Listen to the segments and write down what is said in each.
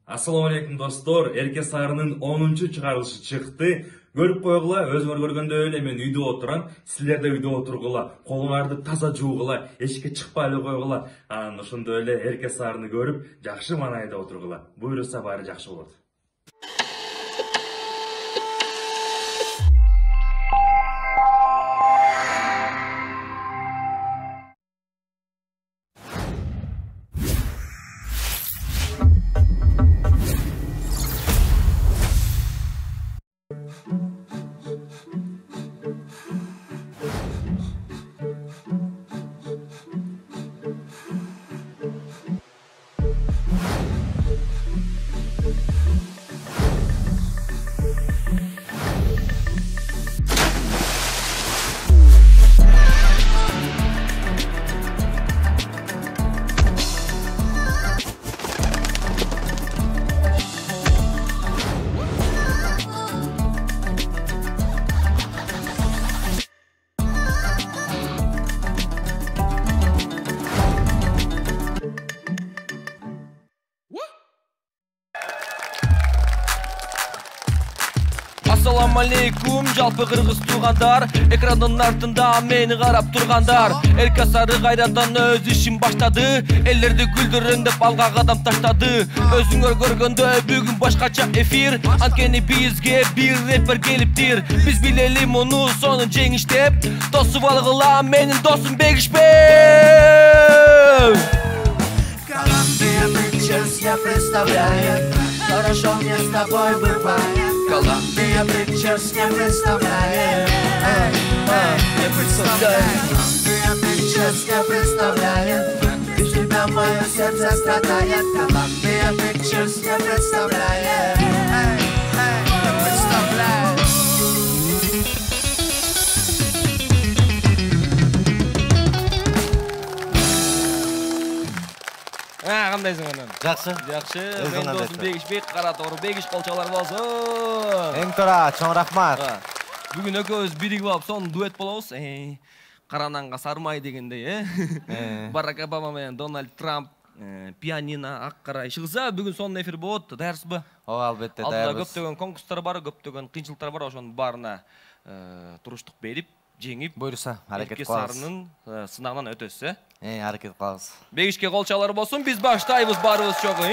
Assalamu alaikum dostlar. Erke Sarı'nın 10. çıkarılışı çıktı. Görüp koygula, özüңөр көргөндө эле мен үйдө отурам. Силер да үйдө отургула, колуңарды таза жуугула, эшикке чыкпай эле койгула. Анан ошондо эле Эрке Сарыны көрүп, жакшы манайда отургула. Буйруса баары жакшы болот. Assalamu alaikum, жалпы кыргыз туугандар. Экрандын артында мени карап тургандар. Эрке Сары кайрадан өз ишин баштады. Элдерди күлдүрөңдөп алга кадам таштады. Өзүңөр көргөндө бүгүн башкача эфир. Анткени бизге бир рэпер келиптир. Биз билели муну сонун жеңиштеп. Тосуп алгыла менин досум Бегишпей. Колумбия Pictures я представляю. Хорошо мне с тобой бывает. Колумбия Pictures не представляет. Не представляет. Колумбия Pictures не представляет. Без тебя мое сердце страдает. Колумбия Pictures не представляет. Не представляет. Кандайсың анан? Жакшы. Жакшы. Мен досум Бегишпей, кара тору Бегиш колчалар болсун. Эң тора, чоң рахмат. Бүгүн экөөбүз биригип алып сонун дуэт болобуз. Карананга сармай дегендей, Барак Обама менен Дональд Трамп пианино ак кара чыгса, бүгүн сонун эфир болот. Даярсызбы? Ооба, албетте даярбыз. даярбыз. Көптөгөн конкурстар бар, көптөгөн кыйынчылыктар бар, ошонун баарына туруштук берип, жеңип, Буйруса, аракет Эрке кылабыз. Сарынын сынагынан өтөсүз, Аракет кылабыз. Бегишке колчалар болсун, биз баштайбыз барыбыз чогуу.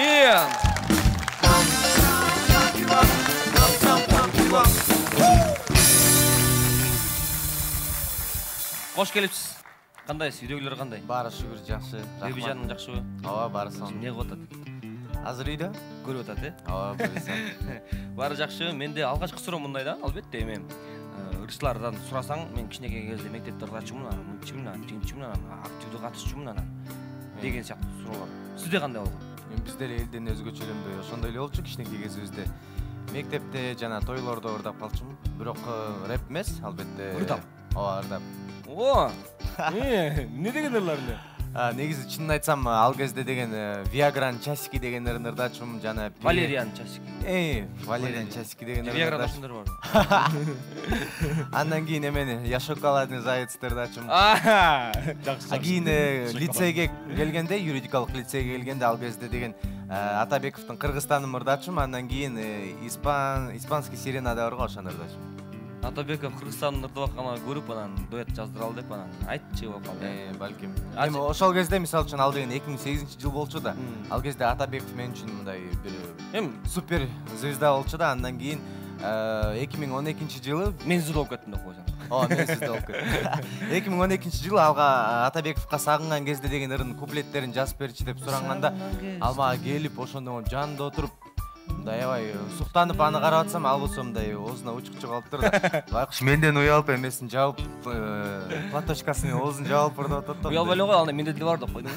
Кош келипсиз. Кандайсыз? Үйдөгүлөр кандай? Баары шүгүр жакшы. Ревижаның жакшыбы? Ооба, баары сонун. Не кылып атат? Азыр үйдө? Көрүп атат, Ооба, буйруса. Баары жакшы. Менде алгачкы суроо мындай да, албетте эми ырчылардан сурасаң, мен кичинекей кезде мектепте ырчачумун, анан мынчымын, анан тигинчимин, анан активдүү катышчумун, анан деген сыяктуу суроолор. Сизде кандай болгон? Биз деле элден өзгөчөлөнбөй, ошондой эле болчу кичинекей кезибизде. Мектепте жана тойлордо ырдап калчумун. Бирок рэп эмес, албетте. Ырдап? Ооба, ырдап. О! Не деген ырлар? Негизи чынын айтсам, ал кезде деген Виагран часики дегендерин ырдачумун жана Валериан часики. Валериан часики дегендерин Виагран ырдачумун. ошондор бар. Андан кийин эмени Я шоколадный заяц ырдачумун. Жакшы. Кийин лицейге келгенде, юридикалык лицейге келгенде ал кезде деген Атабековдун Кыргызстанын ырдачумун, андан кийин испанский серенада бар го, ошону ырдачумун. Атабеков Кыргызстандын ырдап атканын көрүп, анан дуэт жаздыралы деп, анан айтчы болуп калды. Балким. Эми ошол кезде мисалы үчүн ал деген 2008-жыл болчу да. Ал кезде Атабеков мен үчүн мындай бир супер звезда болчу да. Андан кийин 2012-жылы менсиз болуп кеттим деп койсоң. Менсиз болуп кеттим. 2012-жылы алга Атабековго сагынган кезде деген ырдын куплеттерин жазып берчи деп суранганда, ал мага келип ошондо жанында отуруп мындай аябай суктанып аны карап атсам, ал болсо мындай оозуна учук чыгып алыптыр да. Байкуш менден уялып эмесин жаап, платочкасын оозун жаап ырдап атат да. Уялбай эле кой, анда менде деле бар деп койдум.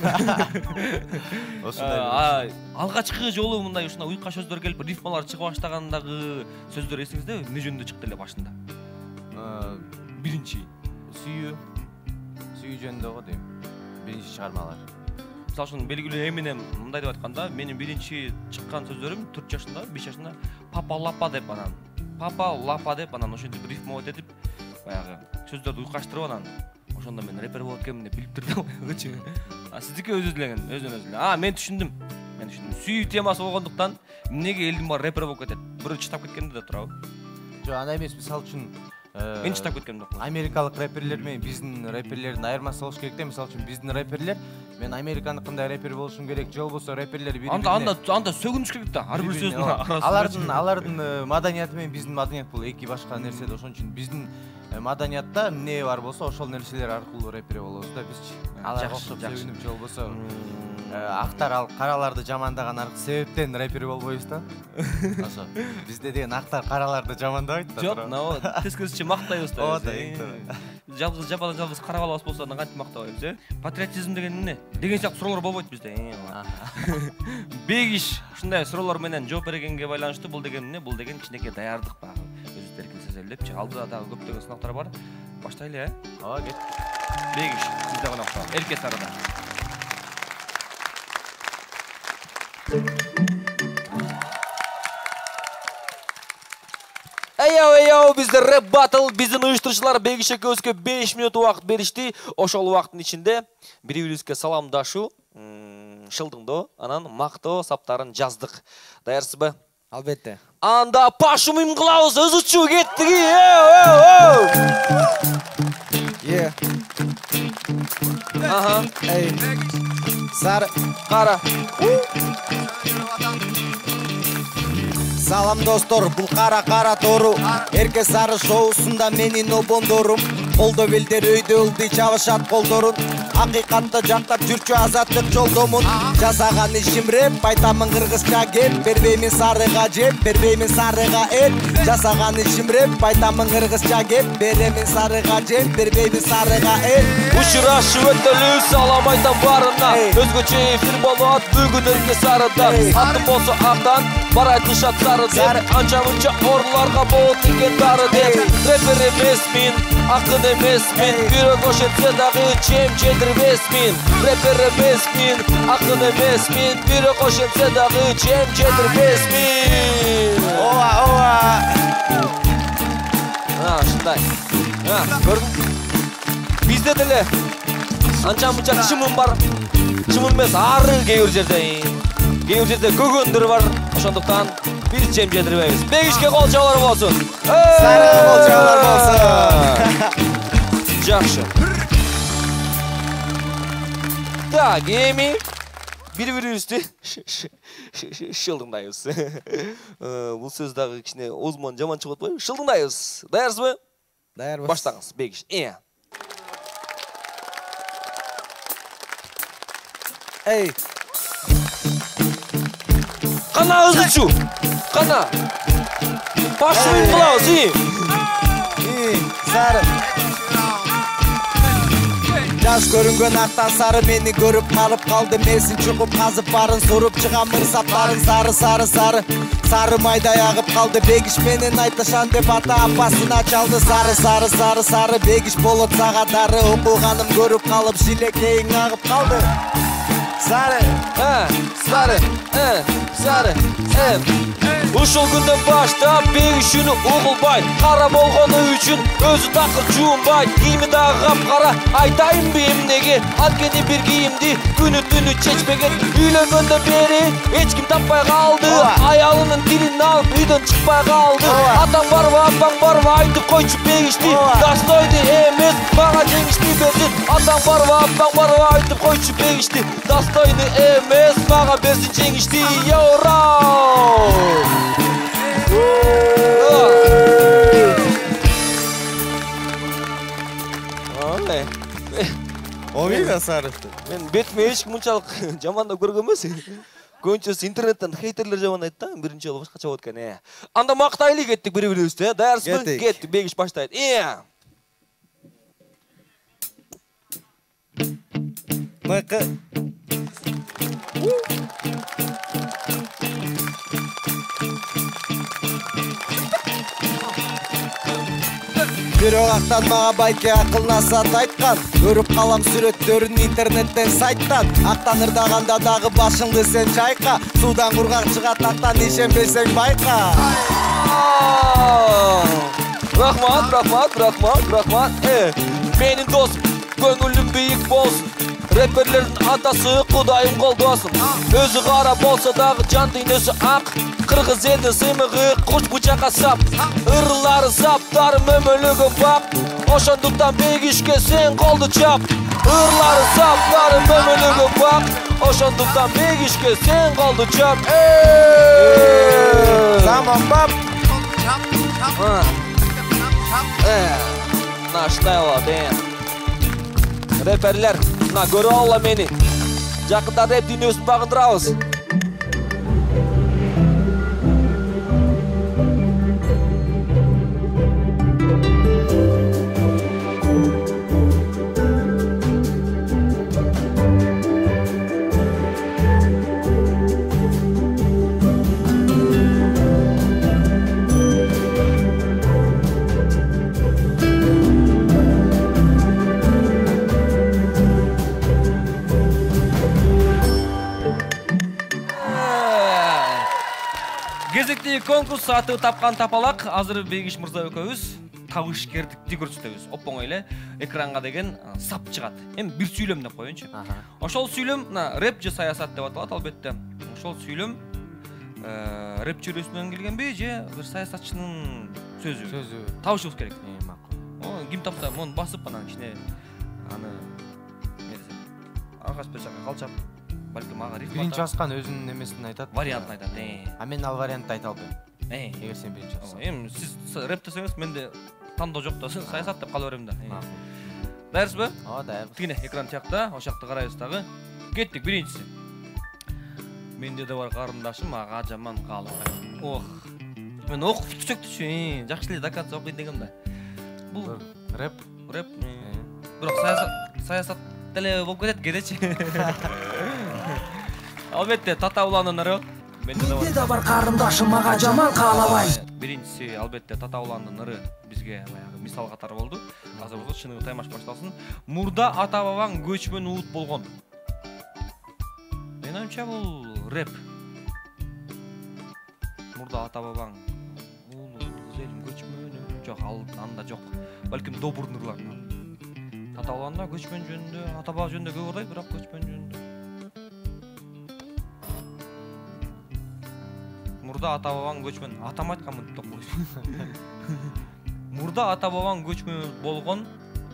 Ошондой. Алгачкы жолу мындай ушундай уйка сөздөр келип, рифмалар чыга баштагандагы сөздөр эсиңизде? Эмне жөнүндө чыкты эле башында? Биринчи сүйүү жөнүндө го дейм. Биринчи чыгармалар. Мисалы үчүн белгилүү Eminem мындай деп айтканда, менин биринчи чыккан сөздөрүм 4 жашында, 5 жашында папа лапа деп анан ошентип рифмовать этип, баягы сөздөрдү уйкаштырып анан ошондо мен рэпер болот экенмин деп билип турдум. Сиздики өзүңүз эле. Мен түшүндүм. мен түшүндүм. Сүйүү темасы болгондуктан эмнеге элдин баары рэпер болуп кетет? Бирөө чытап кеткенде да турабы? Жок, андай эмес, мисалы үчүн Мен чытап кеткем жок. Америкалык рэперлер менен биздин рэперлердин айырмасы болуш керек да. Мисалы үчүн биздин рэперлер мен американыкындай рэпер болушум керек, же болбосо рэперлер Анда сөгүнүш керек да. Ар бир сөздүн арасында. Алардын маданияты менен биздин маданият бул эки башка нерсе да. Ошон үчүн биздин маданиятта эмне бар болсо ошол нерселер аркылуу рэпер болобуз да бизчи. Аларга окшоп сөгүнүп же болбосо актар ал караларды жамандаган себептен рэпер болбойбуз да. Ошо бизде деген актар караларды жамандабайт да. Жок, мына тескерисинче мактайбыз да. Жалгыз жападан жалгыз кара балабыз болсо андан кантип мактабайбыз, Патриотизм деген эмне? Деген сыяктуу суроолор болбойт бизде. Бегиш ушундай суроолор менен жооп бергенге байланыштуу бул деген эмне? Бул деген кичинекей даярдык багы. Өзү эркин сезелдепчи. Алдыда дагы көптөгөн сынактар бар. Баштайлы, Ооба, кет. Бегиш, бизде конокто. Эрке сарыда. Эйо, бизде рэп батл, биздин уюштурушчулар Бегиш экөөбүзгө 5 мүнөт убакыт беришти. Ошол убакыттын ичинде бири-бирибизге саламдашуу, шылдыңдоо, анан мактоо саптарын жаздык. Даярсызбы? Албетте. Анда пашумим кылабыз, өзүчү кеттик. Аха. Эй. Сары. Кара. Салам достор, бул кара тору. Эрке сары шоусунда менин обондорум. Колдо белдер өйдө ылдый чабышат колдорун. Акыйкатты жактап жүрчү азаттык жолдомун. Жасаган ишим рэп, айтамын кыргызча кеп. Бербеймин сарыга жеп, бербеймин сарыга эл. Жасаган ишим рэп, айтамын кыргызча кеп. Беремин сарыга жеп, бербеймин сарыга эл. Учурашып өтөлүү салам айтам барына. Өзгөчө эфир болот бүгүн эрке сарыда. Атым болсо актан, бар айтышат сарыда. Анча-мынча орларга болот экен дары деп. Рэпер эмесмин, акын эмесмин. Бирок ошентсе дагы чем жетирбесмин. Рэпер эмесмин, акын эмесмин. Бирок ошентсе дагы чем жетирбесмин. Ооба. Ушундай. Көрдүң? Бизде деле анча-мынча чымын бар. Чымын эмес, ары кээ бир жерде. Кээ бир жерде көгөндөр бар. Ошондуктан биз чем жетирбейбиз. Бегишке кол чабуулар болсун. Сарыга кол чабуулар болсун. Жакшы. Так, эми бири-бирибизди шылдыңдайбыз. Бул сөз дагы кичине оозуман жаман чыгып атпайбы? Шылдыңдайбыз. Даярсызбы? Даярбыз. Баштаңыз, Бегиш. Эй. Кана өзүчү. Кана. Пашуй кылабыз, Сары. Жаш көрүнгөн актан сары мени көрүп калып калды. Месин чукуп казып барын соруп чыгам мырсаптарын сары. Сары майдай агып калды. Бегиш менен айтышан деп ата апасына чалды. Сары. Бегиш болот сагатары. Окуганым көрүп калып шилекейиң агып калды. Сары. Ушул күндөн баштап Бегишини угулбайт. Кара болгону үчүн өзү такыр жуунбайт. Кийими дагы капкара, айтайынбы эмнеге? Анткени бир кийимди күнү түнү чечпеген. Үйлөнгөндөн бери эч ким таппай калды. Аялынын тилин алып үйдөн чыкпай калды. Атаң барбы, апаң барбы, айтып койчу Бегишти. Достойду эмес, мага жеңишти берсин. Атаң барбы, апаң барбы, айтып койчу Бегишти. Достойду эмес, мага берсин жеңишти. Омига сары. Мен бетиме эч мынчалык жамандап көргөн эмес. Көбүнчөсү интернеттен хейтерлер жамандайт да, биринчи жолу башкача болот экен. Анда мактайлы кеттик бири-бирибизди, даярсызбы? Кеттик, Бегиш баштайт. Мыкы. Бирок актан мага байке акыл насаат айткан. Көрүп калам сүрөттөрүн интернеттен сайттан. Актан ырдаганда дагы башыңды сен чайка. Суудан кургак чыгат актан ишенбесең байка. Рахмат. Менин досум көңүлүм бийик болсун. Rapperlerin atası Kudayım koldosun. Özü qara bolsa dağı can dünyası ak. Kırgız eldi sımığı kuş bıçağa sap. Irları saptar mömölügü bak. Oşanduktan begişke sen koldu çap. Irları saptar mömölügü bak. Oşanduktan begişke sen koldu çap. Tamam bab. Naştayla ben. Rapperler, na görü ola meni. Жақында rap dünyasını bağındırağız. Кезектегі конкурс саты тапқан тапалақ. Азыр Бегиш мырза экөөбүз табышкердикти көрсөтөбүз. Оп оңой эле экранга деген сап чыгат. Эми бир сүйлөм деп коеюнчу. Ошол сүйлөм рэп же саясат деп аталат албетте. Ошол сүйлөм рэп чөйрөсүнөн келгенби же бир саясатчынын сөзү. Табышыбыз керек. Макул. Ким тапса, муну басып анан кичине аны аркасы бир жакка калчап, балким ага рифма. Биринчи баскан өзүнүн немесин айтат. Вариантын айтат. А мен ал вариантты айта албайм. Эгер сен биринчи бассаң. Эми сиз рэп десеңиз менде тандоо жок да, саясат деп кала берем да. Дайырсызбы? Дайырбыз. Тигине экран тиякта, ошол жакта карайбыз дагы. Кеттик биринчиси. Менде да бар карындашым, ага жаман каалабай. Ох. Мен окуп түшөктүчү, жакшы эле доказчы окуйт дегем да. Бул рэп. Бирок саясат деле болуп кетет кедечи. Албетте Татауланын ыры. Менде да бар карындашым, ага жаман каалабай. Биринчиси албетте Татауланын ыры бизге баягы мисал катары болду. Азыр болсо чыныгы таймаш башталсын. Мурда ата бабаң көчмөн уут болгон. Менин оюмча бул рэп. Мурда ата бабаң көчмөн жок, анда жок. Балким добур нурлар. Татауланда көчмөн жөнүндө, ата баба жөнүндө көп ырдай, бирок көчмөн жөнүндө. Мурда ата бабаң көчмөн, атам айтканмын деп койсун. Мурда ата бабаң көчмөн болгон.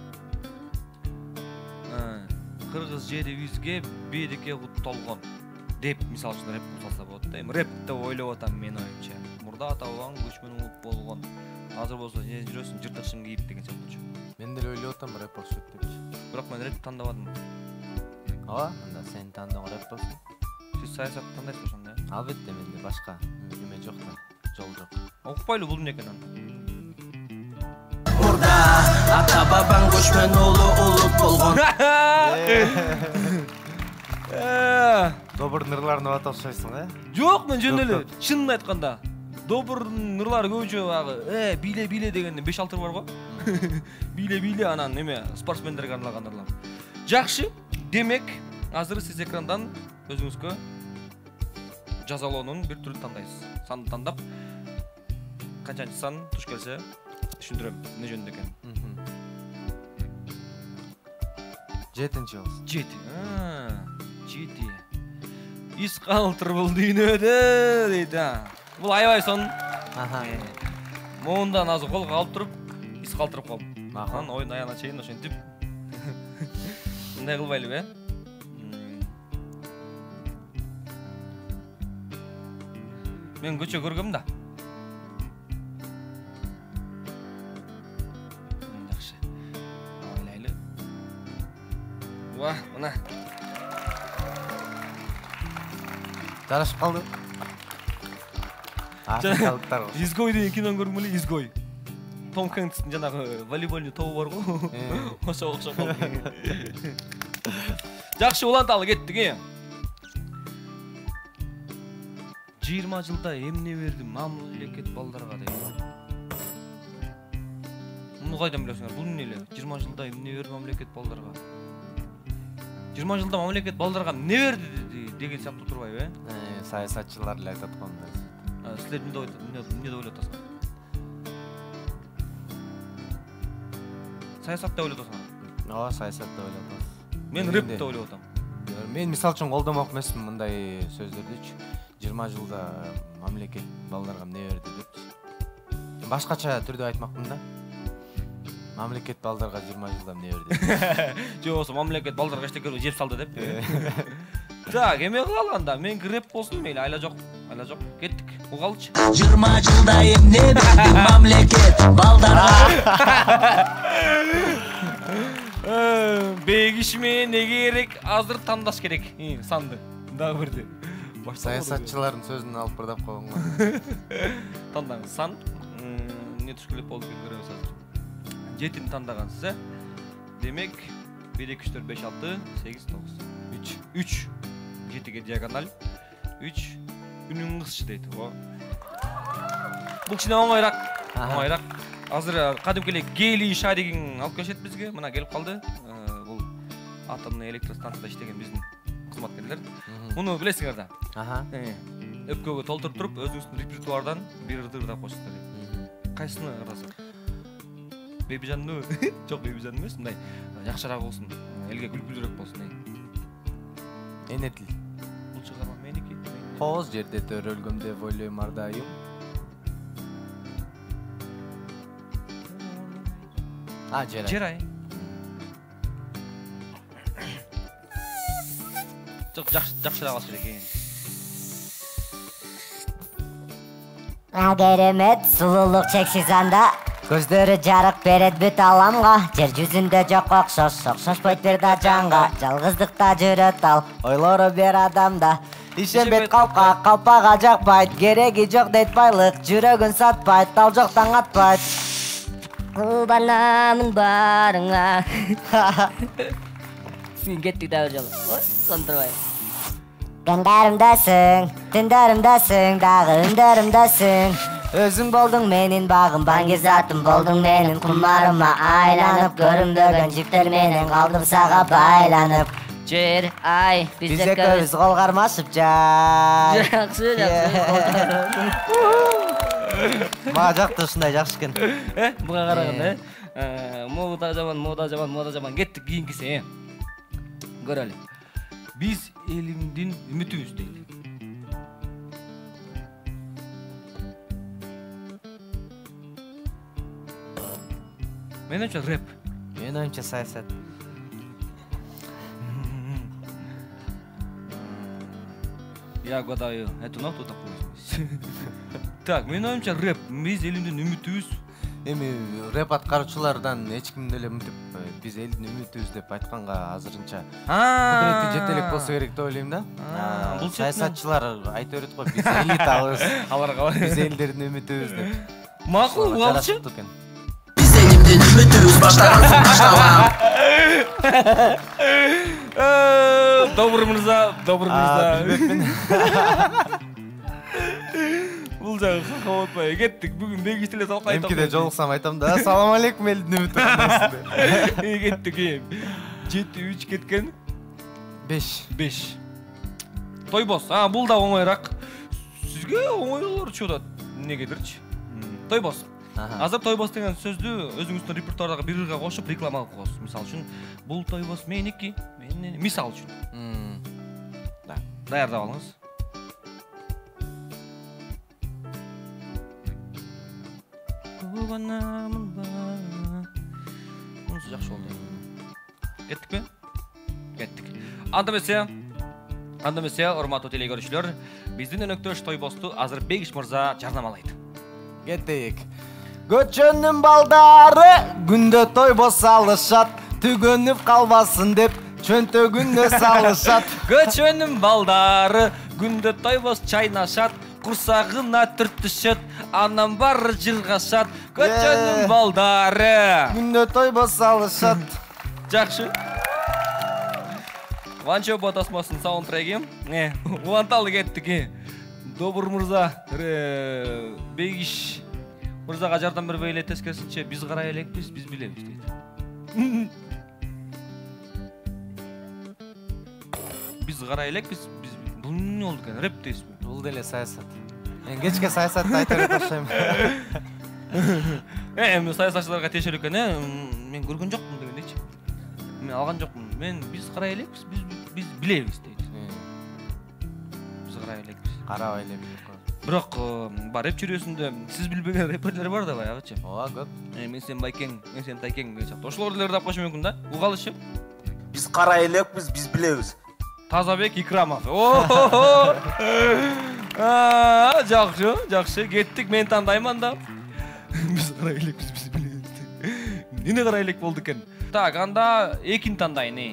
Кыргыз жерибизге береке кутталгон деп мисал үчүн рэп кылса болот да. Эми рэп деп ойлоп атам мен оюмча. Мурда ата бабаң көчмөн болгон. Азыр болсо не жүрөсүң жыртыкчын кийип деген сыяктуу. Мен деле ойлоп атам рэп болсот депчи. Бирок мен рэп тандабадым. Анда сен тандаган рэп болсун. Сиз саясат тандайсыз ошондо. Албетте менде башка неме жок да, жол жок. Окуппайлы бул эмне экен анда? Мурда ата бабаң көчмөн улут болгон. Добур нурларына баташпайсың, Жок, мен жөн эле чынын айтканда. Добур нурлар көбүнчө багы биле дегенден 5-6 бар го. Биле анан неме спортсмендерге арналган нурлар. Жакшы. Демек, азыр сиз экрандан өзүңүзгө жазалоонун бир түрүн тандайсыз. Санды тандап, канчанчы сан туш келсе түшүндүрөм эмне жөнүндө экен. 7-чи болсун. 7. 7. Ис калтыр бул дүйнөдө дейт. Бул аябай сон. Моундан азыр колго алып туруп, ис калтырып калып. Анан оюн аяна чейин ошентип. Мындай кылбайлыбы, Мен көчө көргөм да. Жакшы. Ойлайлы. Мына. Жарашып калды. Африкалыктар. Изгой деген киноны көргөм эле, изгой. Том Хэнкстин жанагы волейболдун тобу бар го. Ошо окшоп калды. Жакшы, уланталы кеттик. 20 жылда эмне берди мамлекет балдарга дейт. Муну кайдан билесиңер? Бул эмне эле? 20 жылда эмне берди мамлекет балдарга? 20 жылда мамлекет балдарга эмне берди деген сыяктуу турбайбы? Саясатчылар эле айтат го. Силер эмне деп ойлоп атасыңар? Саясат деп ойлоп атасыңар? Саясат деп ойлоп атасыз. Мен рэп деп ойлоп атам. Мен мисал үчүн колдомок эмесмин мындай сөздөрдүчү. 20 жылда мамлекет балдарга эмне берди депчи. Башкача түрдө айтмакмын да. Мамлекет балдарга 20 жылда эмне берди? Же болсо мамлекет балдарга эчтеке жеп салды деп. Так, эме кылалы анда. Мен рэп болсун мейли, айла жок. Кеттик. Угалчы. 20 жылда эмне берди мамлекет балдарга? Бегишме не керек? Азыр тандаш керек. Санды. Дагы бирди. Саясатчылардын сөзүн алып бырдап койгонго. Тандаңыз сан. Не түшкүлөп болду деп көрөбүз азыр. 7-ни тандагансыз, э? Демек 1 2 3 4 5 6 8 9 3 7ге диагональ 3 үнүң кысчы дейт. Бул кичине оңойраак. Азыр кадимкилик гелий шаригин алып келишет бизге. Мына келип калды. Бул атомный электростанцияда иштеген биздин кызматкерлер. Муну билесиңер да. Өпкөгө толтуруп туруп, өзүңүздүн репертуардан бир ырдап коюшсуздар. Кайсыны ырдасың? Бейбижанды? Жок, Бейбижан эмес, мындай жакшыраак болсун. Элге күлкүлүүрөөк болсун. Энетил. Бул чыгарма меники. Кооз жерде төрөлгөм деп ойлойм ар дайым. Жерай. Жок, жакшыраак болсун керек. Керемет сулуулук чексиз анда. Көздөрү жарык берет бүт аламга. Жер жүзүндө жок окшошпойт бир да жанга. Жалгыздыкта жүрөт ал, ойлору бир адамда. Ишенбет калпка, калпага жакпайт. Кереги жок дейт байлык, жүрөгүн сатпайт, ал жоктан атпайт. Кулбанамын барыңа. Сен кеттик да бир жолу. Ой, сондурбай. Гендеримдесиң, түндөрүмдөсүң, дагы үндөрүмдөсүң. Өзүң болдуң менин багым, баңгизатым болдуң менин кумарыма айланып, көрүнбөгөн жиптер менен калдым сага байланып. Жер, ай, биз экөөбүз кол кармашып жай. Жакшы. Мага жакты ушундай жакшы экен. Буга караганда, мода жаман. Кеттик кийинкиси, көрөлү. Биз элимдин үмүтүбүз дейли. Мен өчө рэп. Мен оюмча саясат. Я гадаю, это ноту такой. Так, мен оюмча рэп. Биз элимдин үмүтүбүз. Эми рэп аткаруучулардан эч ким деле мынтип биз элдин үмүтүбүз деп айтканга азырынча кудурети жете элек болсо керек деп ойлойм да. Бул саясатчылар айта берет го, биз элитабыз. Аларга биз элдердин үмүтүбүз деп. Макул, болчу. Биз элимдин үмүтүбүз баштабам. Добрый мырза. Билбепмин. Бул жагы хакап атпай кеттик. Бүгүн бегиштеле талкайтып. Эмкиде жолуксам айтам да. Ассаламу алейкум элдин үмүтү кандайсыздар? Кеттик. 7-3 кеткен. 5. Тойбос. Бул да оңойраак. Сизге оңойлор чыгып атат. Эмнегедирчи? Тойбос. Азыр тойбос деген сөздү өзүңүздүн репертуардагы бир ырга кошуп реклама кылып коесуз. Мисалы үчүн, бул тойбос меники, мисалы үчүн. Да. Даярдап алыңыз. Мунусу жакшы болду. Кеттикпи? Кеттик. Анда эмесе, урматтуу телекөрүүчүлөр, биздин өнөктөш тойбосту азыр Бегиш мырза жарнамалайт. Кеттик. Көчөнүн балдары күндө тойбос салышат, түгөнүп калбасын деп чөнтөгүнө салышат. Көчөнүн балдары күндө тойбос чайнашат, курсагына түртүшөт, анан бары жыргашат. Көчөнүн балдары күндө тойбос салышат. Жакшы. Ванчо Ботасмастын саундтреги. Уланталы кеттик. Добур мырза, Бегиш мырзага жардам бербей эле тескерисинче биз карай элекпиз, биз билебиз дейт. Биз карай элекпиз, бул эмне болду экен? Рэп дейсизби? Бул деле саясат. Мен кечке саясатты айта берет окшойм. Эми саясатчыларга тиешелүү экен, мен көргөн жокмун дегендейчи. Мен алган жокмун. мен биз карай элекпиз, биз билебиз дейт. Биз карай элекпиз. Карабай эле билип коет. Бирок бар рэп чүрөсүндө сиз билбеген рэперлер бар да баягычы. Ооба, көп. Мен сен Байкең, мен сен Тайкең деген сыяктуу. Ошолорду эле тап коюшу мүмкүн да. Угалышы. Биз карай элекпиз, биз билебиз. Тазабек Икрамов. Жакшы, жакшы. Кеттик, мен тандайман да. Биз карай элекпиз, биз билебиз. Эмне карай элек болду экен? Так, анда экини тандайын.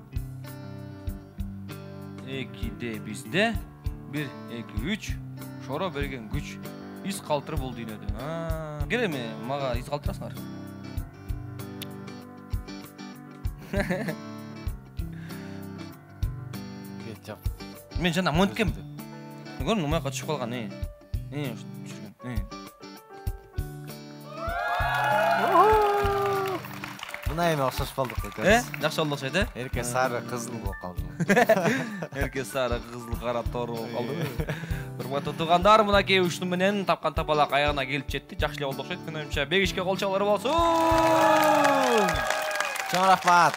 Экиде бизде 1 2 3 шоро берген күч. Из калтырып бул дүйнөдө. Келеме, мага из калтырасыңар. Жок. Мен жана монткем. Көрүм, мага түшүп калган. Мына эме окшош болдук экенбиз. Жакшы болду окшойт, Эрке сары кызыл болуп калды. Эрке сары кызыл кара тору болуп калды. Урматтуу туугандар, мынакей ушту менен тапкан тапалак аягына келип жетти. Жакшы эле болду окшойт. Менин оюмча бегишке кол чалары болсун. Чоң рахмат.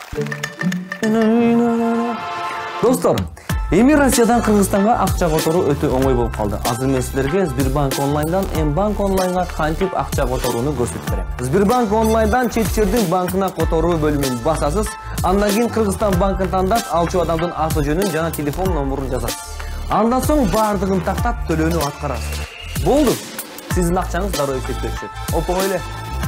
Достор, эми Россиядан Кыргызстанга акча которуу өтө оңой болуп калды. Азыр мен силерге Сбербанк онлайндан Мбанк онлайнга кантип акча которууну көрсөтүп берем. Сбербанк онлайндан чет жердин банкына которуу бөлүмүн басасыз. Андан кийин Кыргызстан банкын тандап, алчу адамдын аты жөнүн жана телефон номурун жазасыз. Андан соң бардыгын тактап төлөөнү аткарасыз. Болду. Сиздин акчаңыз дароо эсепке түшөт. Оңой эле.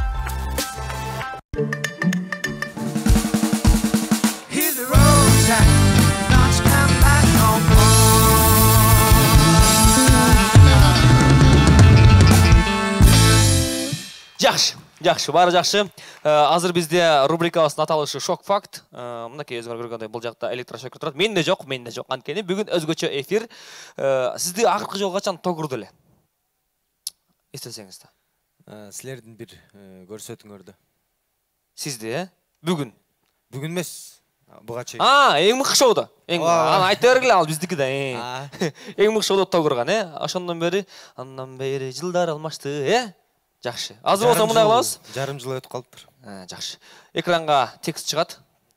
Жакшы, баары жакшы. Азыр бизде рубрикабыздын аталышы шок факт. Мынакей өзүңөр көргөндөй бул жакта электрошокер турат. Менде жок. Анткени бүгүн өзгөчө эфир. Сизди акыркы жолу качан тогурду эле? Эстесеңиз да. Силердин бир көрсөтүңөрдө. Сизди, бүгүн. Бүгүн эмес. Буга чейин. Эң мыкты шоуда. Аны айта бергиле, ал биздики да. Эң мыкты шоуда тогурган, Ошондон бери жылдар алмашты, Жакшы. Азыр болсо мындай кылабыз. Жарым жыл өтүп калыптыр. Жакшы. Экранга текст чыгат.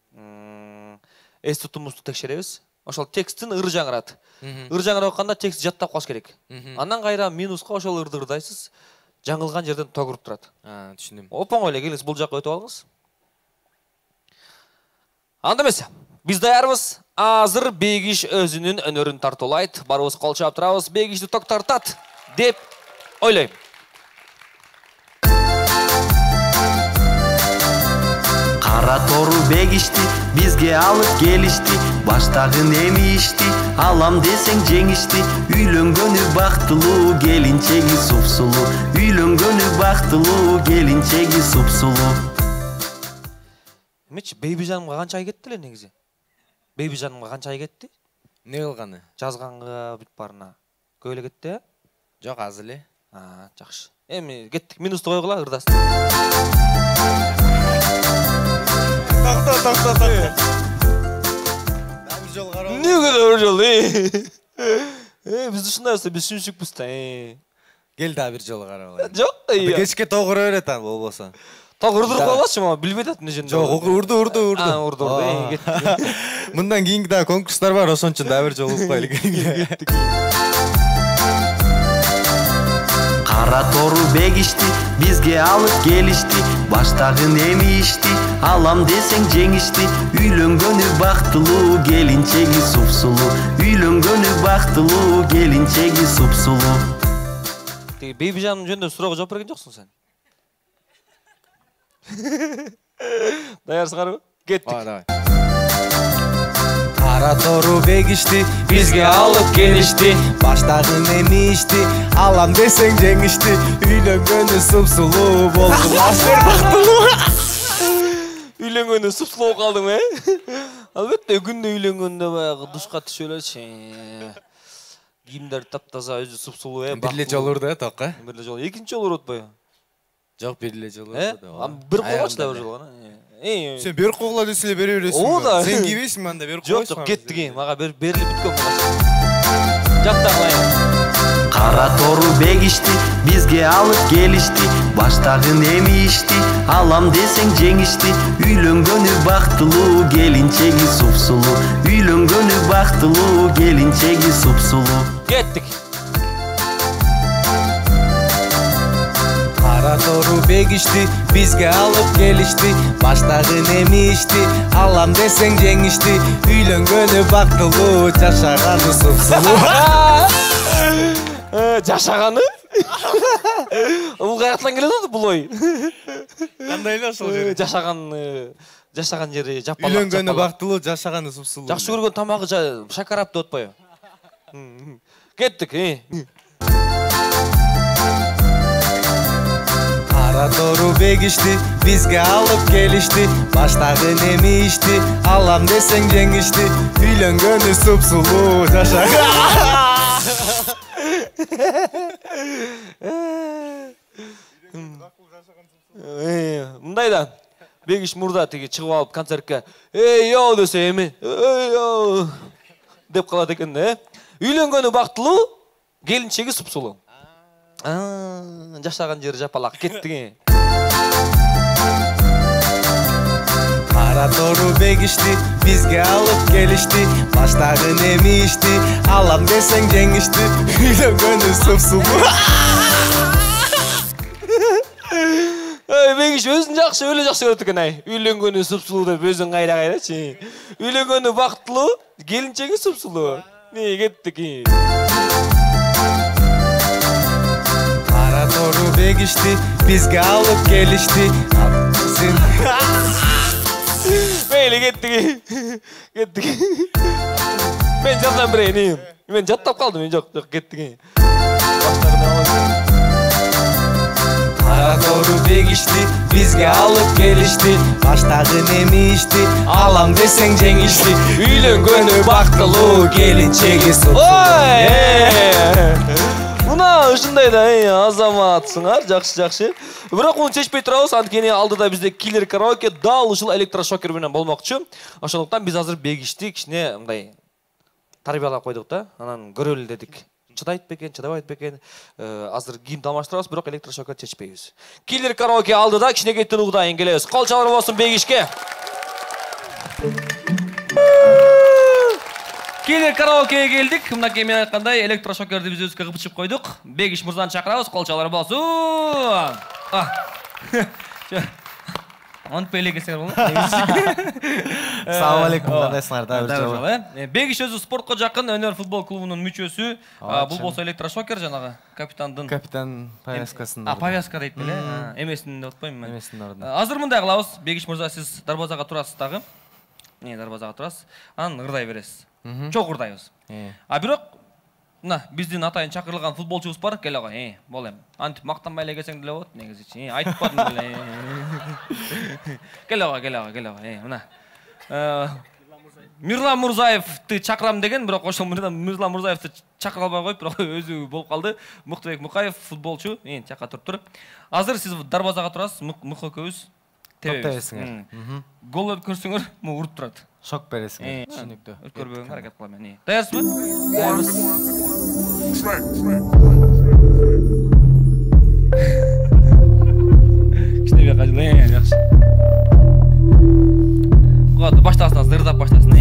Эс тутумубузду текшеребиз. Ошол тексттин ыры жаңырат. Ыры жаңырап атканда текст жаттап калыш керек. Андан кайра минуска ошол ырды ырдайсыз. Жаңылган жерден тогуруп турат. Түшүндүм. Оңой эле, келиңиз бул жакка өтүп алыңыз. Анда эмес. Биз даярбыз. Азыр Бегиш өзүнүн өнөрүн тартуулайт. Барыбыз кол чаап турабыз. Бегишти ток тартат деп ойлойм. Кара тору Бегишти бизге алып келишти. Баштагы эми ишти алам десең жеңишти. Үйлөнгөнү бактылуу, келинчеги супсулуу. Үйлөнгөнү бактылуу, келинчеги супсулуу. Эмечи Бейби жанымга канча ай кетти эле негизи? Бейби жанымга канча ай кетти? Не кылганы? Жазганга бүт барына. Көп эле кетти, Жок, аз эле. Жакшы. Эми кеттик, минусту койгула, ырдасын. Такта. Бир жол карап. Неге бир жол? Биз ушундай болсо биз шүншүкпүз да. Кел да бир жол карап алайын. Жок, Кечке тогура берет аны болбосо. Тогурдуруп койгулачы, мага билбей атат эмне жөнүндө. Жок, урду. Урду. Мындан кийинки да конкурстар бар, ошон үчүн да бир жол угуп коелу. Кара тору Бегишти бизге алып келишти. Баштагы эми ишти алам десең жеңишти. Үйлөнгөнү бактылуу, келинчеги супсулуу. Үйлөнгөнү бактылуу, келинчеги супсулуу. Теги Бейби жаным жөнүндө суроого жооп берген жоксуң сен. Даярсыңарбы? Кеттик. Давай. Кара тору Бегишти бизге алып келишти. Баштагы эми ишти алам десең жеңишти. Үйлөнгөнү супсулуу болду. Үйлөнгөндө супсулуу калдым, Албетте күндө үйлөнгөндө баягы душка түшүп элечи. Кийимдер таптаза, өзү супсулуу, Бир эле жол урду, Тока? Бир эле жол. Экинчи жол урутпайбы? Жок, бир эле жол урду. Бир койгочу да бир жол. Сен бер койгула десе эле бере бересиң. Оода. Сен кийбейсиң анда бер койсоң. Жок, кеттик. Мага берилип бүткөн. Жакта кылайын. Кара тору бегишти, бизге алып келишти. Баштагы эми ишти, алам десең жеңишти. Үйлөнгөнү бактылуу, келинчеги супсулуу. Үйлөнгөнү бактылуу, келинчеги супсулуу. Кеттик. Кара тору бегишти, бизге алып келишти. Баштагы эми ишти, алам десең жеңишти. Үйлөнгөнү бактылуу, жашаганы супсулуу. Жашаганы? Бул каяктан келет аты бул ой? Кандай эле ошол жери? Жашаган жери жапалак. Үйлөнгөнү бактылуу, жашаганы супсулуу. Жакшы көргөн тамагы шакарап деп атпайбы? Кеттик. Кара тору бегишти, бизге алып келишти. Баштагы эми ишти, алам десең жеңишти. Үйлөнгөнү супсулуу, жашаган. Мындайда Бегиш мурда тиги чыгып алып концертке "Эй, йоу" десе эми "Эй, йоу" деп калат экен да. Үйлөнгөнү бактылуу, келинчеги супсулуу. Жашаган жери жапалак. Кеттик. Кара тору бегишти, бизге алып келишти. Баштагы эми ишти, алам десең жеңишти. Үйлөнгөнү супсулуу. Бегиш өзүн жакшы, өлө жакшы көрөт экен ай. Үйлөнгөнү супсулуу деп өзүн кайрачы. Үйлөнгөнү бактылуу, келинчеги супсулуу. Кеттик. Кара тору бегишти, бизге алып келишти. Мейли кеттик. Мен жардам берейин. Мен жаттап калдым, мен жок, кеттик. Кара тору бегишти, бизге алып келишти. Баштагы эми ишти, алам десең жеңишти. Үйлөнгөнү бактылуу, келинчеги супсулуу. Мына ушундай да, азаматсыңар, жакшы. Бирок муну чечпей турабыз, анткени алдыда бизде Killer Karaoke дал ушул электрошокер менен болмокчу. Ошондуктан биз азыр Бегишти кичине мындай тарбиялап койдук да, анан көрөлү дедик. Чыдайт бекен, чыдабайт бекен. Азыр гимн алмаштырабыз, бирок электрошокер чечпейбиз. Killer Karaoke алдыда кичинекей тынуудайын келебиз. Кол чалар болсун Бегишке. Killer Karaoke'ye geldik. Мынакей мен айткандай электрошокерди биз өзүбүзгө кыпчып койдук. Бегиш мырзаны чакырабыз, кол чалар болсун. Онтпей эле келсеңер болот. Салам алейкум, кандайсыңар да бир. Бегиш өзү спортко жакын өнөр футбол клубунун мүчөсү. Бул болсо электрошокер жанагы капитандын. Капитан повязкасында. Повязка дейт эле. Эмесин деп атпайм мен. Азыр мындай кылабыз. Бегиш мырза, сиз дарбазага турасыз дагы. Дарбазага турасыз. Анан ырдай бересиз. Чок ырдайбыз. Бирок мына биздин атайын чакырылган футболчубуз бар, келе кой. Бол эми. Антип мактанбай эле келсең деле болот, негизичи. Айтып бардым эле. Келе кой. Мына. Мирлан Мурзаевди чакырам деген, бирок ошол Мирлан Мурзаевди чакыра албай коюп, бирок өзү болуп калды. Муктубек Мукаев футболчу, жакка туруп тур. Азыр сиз дарбазага турасыз, Мук экөөбүз тебесиңер. Гол көрсөңөр, уруп турат. Шок бересиңер. Түшүнүктүү. Өткөрбөгөнгө аракет кылам мен. Даярсызбы? Даярбыз. Кичинебек ажыл, жакшы. Баштасыңыз, ырдап баштасын.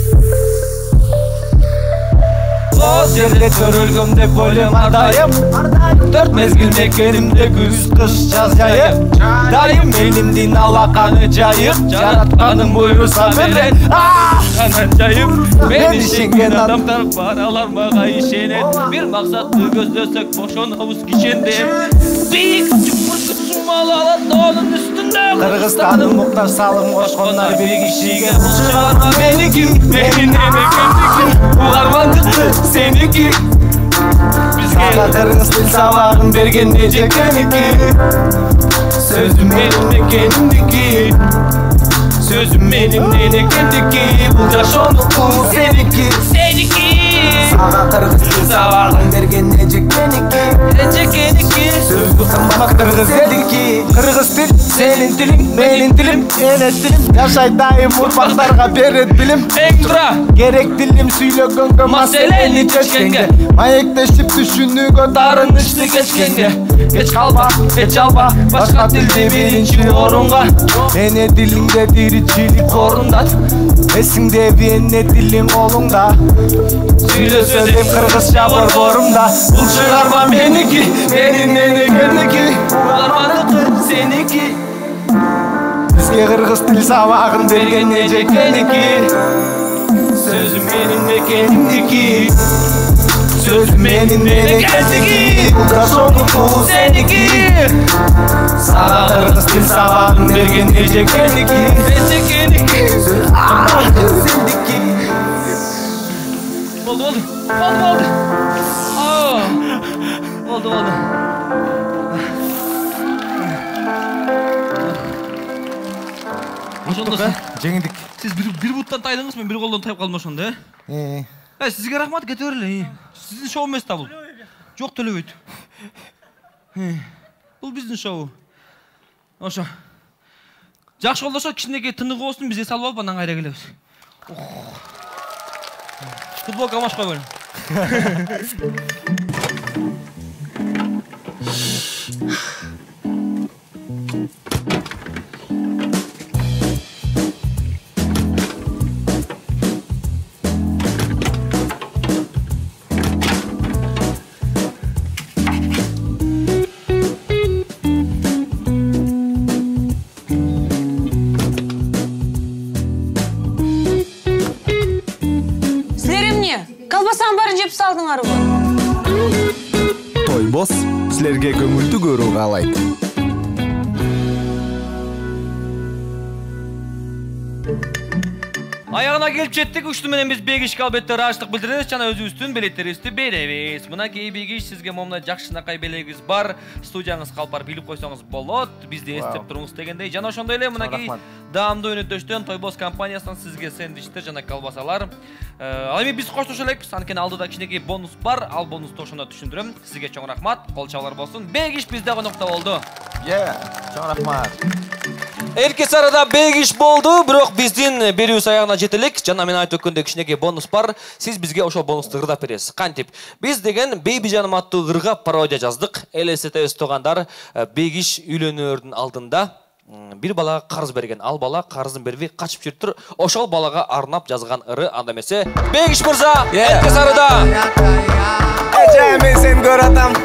Боз жерде төрөлгөмдө болем ардайым. 4 мезгил мекенимде күз, кыш, жаз жайым. Дайым элимдин алаканы жайып, жаратканым буйруса менен. Анан жайып, мен ишенген адамдар баралар мага ишенет. Бир максатты көздөсөк бошонобуз кичендеп. Бийик чумалалат тоонун үстүндө. Кыргызстанын Муктар Салым кошкондар Бегишиге. Бул чыгарма меники, менин эмекемдики. Бул армандыкты seniki Bizge kırgız dil sabahın bergen necekleniki Sözüm benim kendiki Sözüm benim kendiki Bu yaşonuklu seniki Sana kırgız dil sabahın bergen necekleniki Sözüm kırmak kırgız ediki Kırgız dil Senin dilin, benim dilim, enes dilim. Yaşaytayım urpaklarga beret bilim. Ekstra. Gerek dilim süylөгөнгө маселени чечкенге. Маектешип түшүнүүгө дарынычты кечкенге. Geç kalma, geç alma, başka dilde birinci orunga. Ene dilinde diricilik orunda. Esinde ne dilin olunda. Söyle söyleyip Kırgızca var borumda. Bul çıkarma meniki, benim meniki. Bularmanıkı seniki. Bizge Kırgız dil sabahın bergen necekeniki. Sözüm benim de kendimdeki. Sözüm benim de kendimdeki. Burada sonu bu seniki. Sana Kırgız dil sabahın bergen necekeniki. Necekeniki. Sendiki. Oldu. Oldu. Ошондо жеңдик. Siz bir buttан тайдыңыз, мен bir колдон тайып калдым ошондо, Сизге рахмат, кете берле. Сиздин шоу эмес да бул. Жок төлөбөйт. Бул биздин шоу. Ошо. Жакшы колдошо, кичинекей тыныгы болсун, бизге салып алып анан кайра келебиз. Футболка маш койгон. Колбасаны барын жеп салдыңар ғой. Тойбос силерге көңүлдүү көрүү каалайт. Ayağına gelip çettik, uçtu menен biz Begiş kalbette rahatsızlık bildiririz, çana özübüztün biletlerimizi berебиз. Мынакей Begiş sizge момна жакшынакай белегиз бар, студияңыз калпар билип койсоңуз болот, бизди эстеп туруңуз дегендей. Жана ошондой эле мынакей даамдуу өнөктөштөн Тойбос компаниясынан сизге сэндвичтер жана колбасалар. Ал эми биз коштошо элекпиз, анткени алдыда кичинекей бонус бар, ал бонусту ошондо түшүндүрөм. Сизге чоң рахмат, кол чабуулар болсун. Begiş бизде конокто болду. Чоң рахмат. Эркес арада Begiş болду, бирок биздин берүүбүз аягына жетелик. Жана мен айтып өткөндөй кичинекей бонус бар. Сиз бизге ошол бонусту ырдап бересиз. Кантип? Биз деген Бейби жаным аттуу ырга пародия жаздык. Элестетебиз туугандар, Begiş үйлөнөрдүн алдында bir балага карыз берген. Ал бала карызын бербей качып жүрүптүр. Ошол балага арнап жазган ыры анда эмесе. Begiş мырза, Эркес арада. Мен сени көрөтам.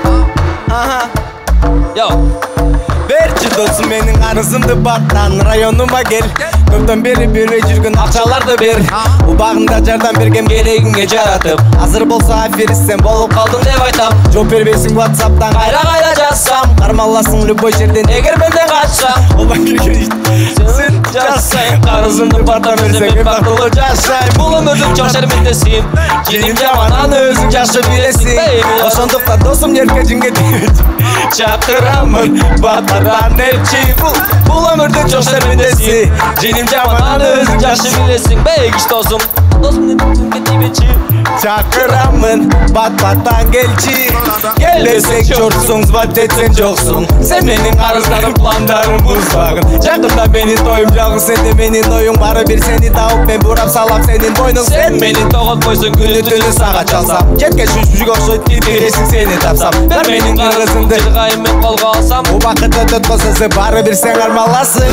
Берчи досум менин арызымды бактан районума кел. Көптөн бери бербей жүргөн акчаларды бер. Убагында жардам бергем керегиңе жаратып. Азыр болсо аферист сен болуп калдың деп айтам. Жооп бербейсиң WhatsApp'тан кайра жазсам. Кармаласың любой жерден эгер менден качсам. Олбан келген сен жасайм. Карызымды бартан берсең мен бактылуу жашайм. Бул өмүрдүн чоң шермендесин. Женим жаман аны өзүң жакшы билесиң. Ошондуктан досум эркежиңге чакырамын. Батардан элчи бул өмүрдүн чоң шермендеси. Женим жаман аны өзүң жакшы билесиң. Begiş досум, досумдун тибечи. Чакырамын, бат-баттан келчи. Кел десең жорсуң, звать этсең жоксуң. Сен менин карыздарым, пландарым бузбагын. Жакында менин тоюм жалгыз, сенде менин оюң. Бары бир сени тауып мен бурап салам сенин бойнуң. Сен менин тоготпойсуң, күнү түнү сага чалсам. Четке шүшүк окшойт киресиң сени тапсам. Бер менин кыргызымды жыргайым мен колго алсам. Убакыт өтөт болсо бары бир сен армаласың.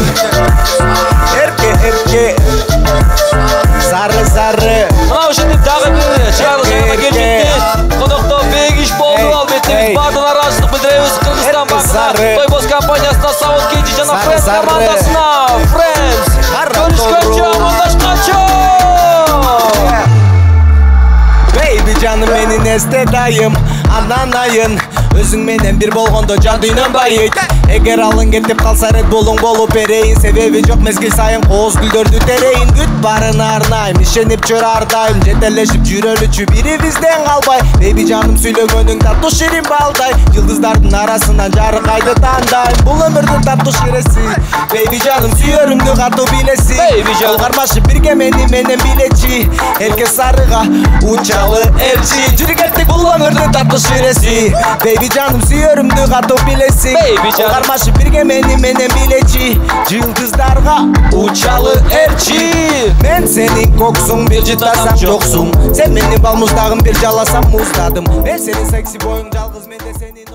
Эрке сары Мына ошентип дагы бир чыгарылышына келжекти. Конокто Begiş болду, албетте биз баардыгына ыраазычылык билдиребиз. Кыргызстан багына, Тойбос компаниясына, Сабот Кенжи жана Friends командасына. Friends, көрүшкөнчө, амандашканчо. Бейби жаным менин эсте дайым, ананайын. Өзүң менен бир болгондо жан дүйнөм байыйт. Эгер алың кетип калса Red Bull'уң болуп берейин. Себеби жок мезгил сайын кооз гүлдөрдү терейин. Күт барын арнайм, ишенип жүрө ардайым. Жетелешип жүрөлүчү бирибизден калбай. Бейби жаным сүйлөгөнүң таттуу ширин балдай. Жылдыздардын арасынан жарыкайды тандайм. Бул өмүрдүн таттуу ширеси. Бейби жаным сүйөрүңдү катуу билесиң. Кол кармашып бирге менен билечи. Эркес сарыга унчалы erçi Жүргеттик бул өмүрдүн тартыш иреси Baby жаным сүйөрүмдү катуу билесиң Baby жаным. Кармашып бирге менен билечи Жылдыздарга учалы эрчи Мен сенин коксуң бир жытасам жоксуң Сен менин балмуздагым бир жаласам муздадым Мен сенин секси боюң жалгыз менде сенин